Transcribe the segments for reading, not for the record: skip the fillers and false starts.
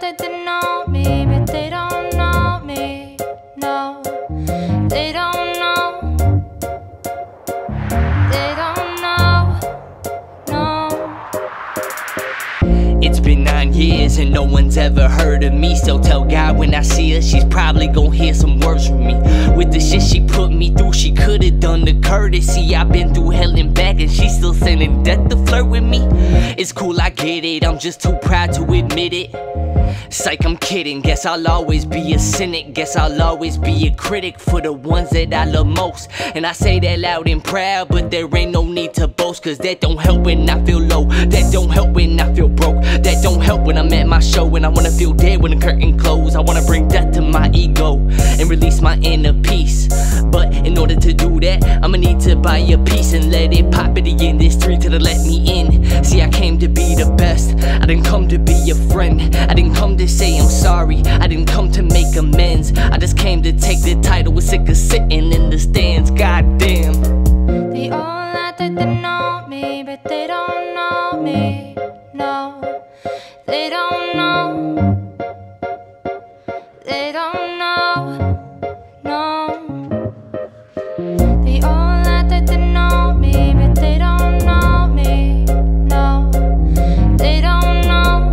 that they know me, but they don't know me. No, they don't know. They don't know. No. It's been 9 years and no one's ever heard of me. Still tell God when I see her, she's probably gon' hear some words from me. With the shit she put me through, she could've done the courtesy. I've been through hell and back and she's still sending death to flirt with me. It's cool, I get it, I'm just too proud to admit it. Psych, I'm kidding, guess I'll always be a cynic. Guess I'll always be a critic for the ones that I love most. And I say that loud and proud, but there ain't no need to boast. Cause that don't help when I feel low, that don't help when I feel broke, that don't help when I'm at my show. And I wanna feel dead when the curtain close. I wanna bring death to my ego and release my inner peace. But in order to do that, I'ma need to buy a piece and let it pop in the industry till they let me in. See, I came to be the best, I didn't come to be a friend. I didn't come to say I'm sorry, I didn't come to make amends. I just came to take the title, was sick of sitting in the stands. Goddamn. They all act like they know me, but they don't know me. No, they don't know. They don't know. No. They all act like they know me, but they don't know me. No, they don't know.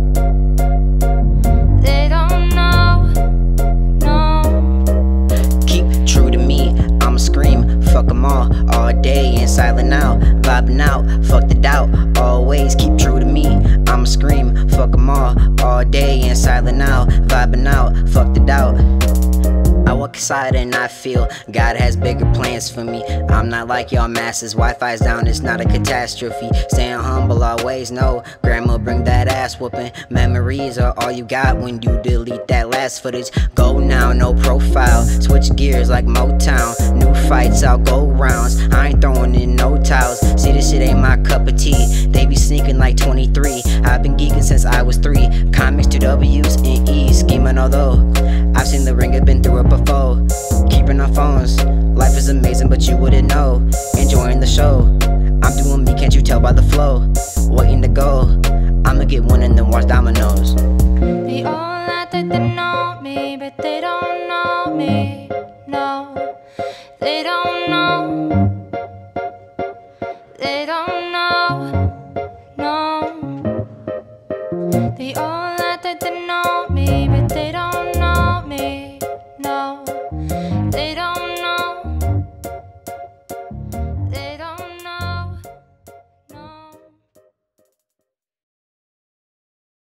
They don't know. No. Keep true to me, I'ma scream, fuck them all day and silent out, vibing out, fuck the doubt, always keep true to me, I'ma scream, fuck them all day and silent out, vibing out, fuck the doubt. I walk inside and I feel God has bigger plans for me. I'm not like y'all masses, Wi-Fi's down, it's not a catastrophe. Staying humble, always know grandma bring that ass whooping. Memories are all you got when you delete that last footage. Go now, no profile, switch gears like Motown. New fights, I'll go rounds, I ain't throwing in no towels. See, this shit ain't my cup of tea, they be sneaking like 23. I've been geeking since I was 3, comics to W's and E's, scheming although I've seen the ringer, been through it before. Keeping our phones, life is amazing but you wouldn't know. Enjoying the show, I'm doing me, can't you tell by the flow. Waiting to go, I'ma get one and then watch dominoes.